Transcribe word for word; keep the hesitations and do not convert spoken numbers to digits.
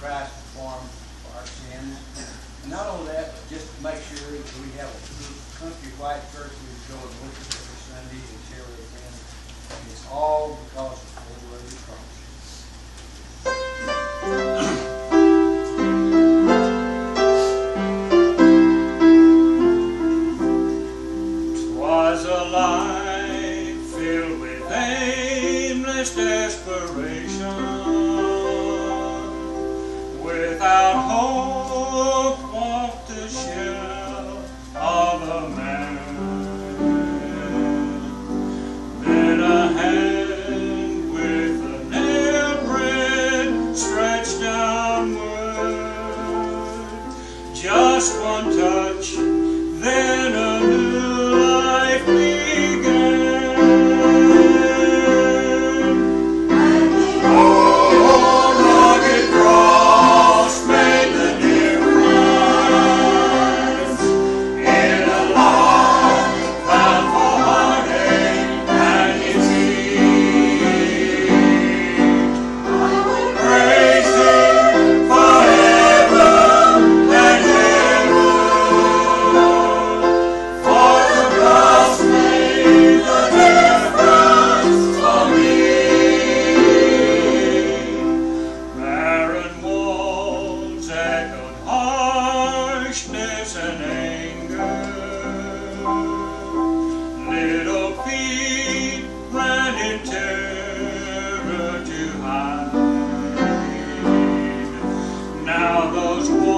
Christ performed for our sins. And not only that, but just to make sure that we have a country white church we go and worship every Sunday and share with friends. And it's all because of the blood of the cross. Was a life filled with aimless desperation, without hope walked the shell of a man. Then a hand with a nail print stretched downward, just one touch, then a new life began. And the old rugged cross made the difference in a life bound for heartache and defeat. I will praise Him forever and ever. And anger, little feet ran in terror to hide. Now those walls